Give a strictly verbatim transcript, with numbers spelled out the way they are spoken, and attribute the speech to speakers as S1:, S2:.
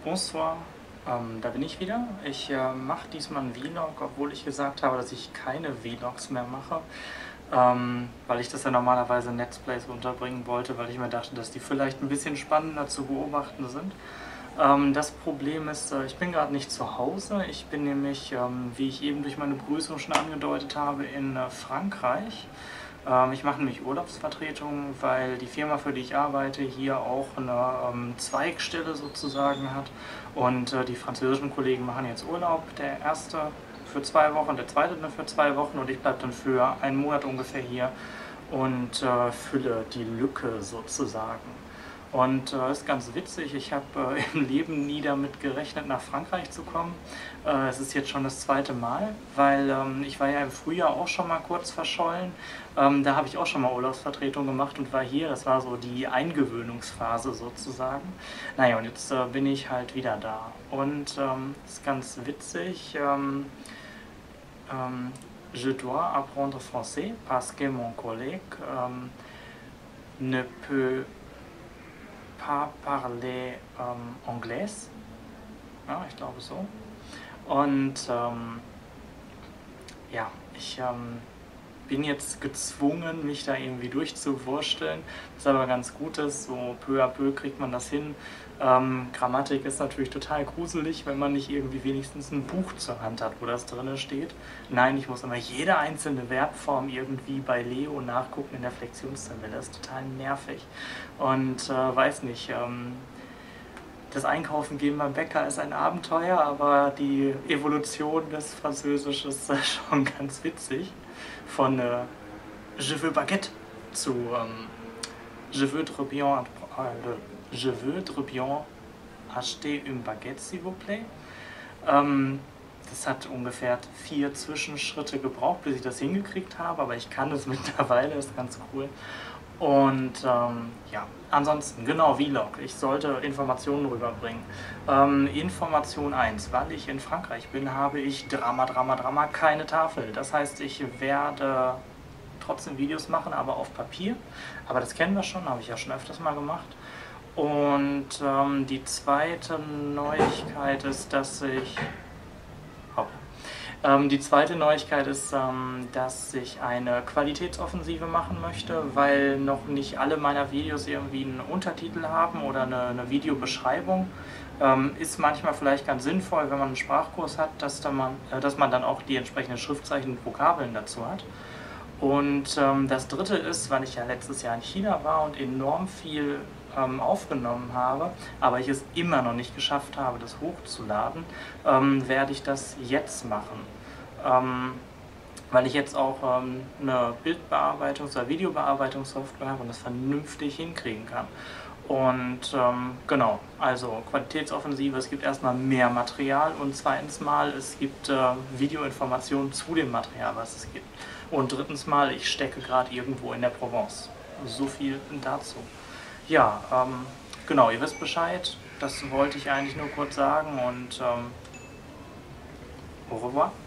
S1: Bonsoir, ähm, da bin ich wieder. Ich äh, mache diesmal einen Vlog, obwohl ich gesagt habe, dass ich keine Vlogs mehr mache, ähm, weil ich das ja normalerweise in Let's Plays unterbringen wollte, weil ich mir dachte, dass die vielleicht ein bisschen spannender zu beobachten sind. Ähm, das Problem ist, äh, ich bin gerade nicht zu Hause. Ich bin nämlich, ähm, wie ich eben durch meine Begrüßung schon angedeutet habe, in äh, Frankreich. Ähm, ich mache nämlich Urlaubsvertretung, weil die Firma, für die ich arbeite, hier auch eine ähm, Zweigstelle sozusagen hat. Und äh, die französischen Kollegen machen jetzt Urlaub. Der erste für zwei Wochen, der zweite dann für zwei Wochen und ich bleibe dann für einen Monat ungefähr hier und äh, fülle die Lücke sozusagen. Und äh, ist ganz witzig, ich habe äh, im Leben nie damit gerechnet, nach Frankreich zu kommen. Äh, es ist jetzt schon das zweite Mal, weil ähm, ich war ja im Frühjahr auch schon mal kurz verschollen. Ähm, da habe ich auch schon mal Urlaubsvertretung gemacht und war hier. Das war so die Eingewöhnungsphase sozusagen. Naja, und jetzt äh, bin ich halt wieder da. Und ähm, ist ganz witzig. Ähm, ähm, Je dois apprendre français parce que mon collègue ähm, ne peut pas parler ähm, anglais. Ja, ich glaube so. Und ähm, ja, ich ähm, bin jetzt gezwungen, mich da irgendwie durchzuwursteln, was aber ganz gut ist, so peu à peu kriegt man das hin. Ähm, Grammatik ist natürlich total gruselig, wenn man nicht irgendwie wenigstens ein Buch zur Hand hat, wo das drin steht. Nein, ich muss immer jede einzelne Verbform irgendwie bei Leo nachgucken in der Flexionstabelle, das ist total nervig. Und äh, weiß nicht, ähm, das Einkaufen gehen beim Bäcker ist ein Abenteuer, aber die Evolution des Französischen ist schon ganz witzig. Von äh, Je veux baguette zu ähm, Je voudrais bien, äh, Je voudrais bien acheter une baguette, s'il vous plaît. Ähm, das hat ungefähr vier Zwischenschritte gebraucht, bis ich das hingekriegt habe, aber ich kann es mittlerweile, ist ganz cool. Und ähm, ja, ansonsten, genau, Vlog. Ich sollte Informationen rüberbringen. Ähm, Information eins. Weil ich in Frankreich bin, habe ich Drama, Drama, Drama keine Tafel. Das heißt, ich werde trotzdem Videos machen, aber auf Papier. Aber das kennen wir schon, habe ich ja schon öfters mal gemacht. Und ähm, die zweite Neuigkeit ist, dass ich... Ähm, die zweite Neuigkeit ist, ähm, dass ich eine Qualitätsoffensive machen möchte, weil noch nicht alle meiner Videos irgendwie einen Untertitel haben oder eine, eine Videobeschreibung. Ähm, ist manchmal vielleicht ganz sinnvoll, wenn man einen Sprachkurs hat, dass, da man, äh, dass man dann auch die entsprechenden Schriftzeichen und Vokabeln dazu hat. Und ähm, das dritte ist, weil ich ja letztes Jahr in China war und enorm viel ähm, aufgenommen habe, aber ich es immer noch nicht geschafft habe, das hochzuladen, ähm, werde ich das jetzt machen. Ähm, weil ich jetzt auch ähm, eine Bildbearbeitungs- oder Videobearbeitungssoftware habe und das vernünftig hinkriegen kann. Und ähm, genau, also Qualitätsoffensive, es gibt erstmal mehr Material und zweitens mal, es gibt äh, Videoinformationen zu dem Material, was es gibt. Und drittens mal, ich stecke gerade irgendwo in der Provence. So viel dazu. Ja, ähm, genau, ihr wisst Bescheid, das wollte ich eigentlich nur kurz sagen und ähm, au revoir.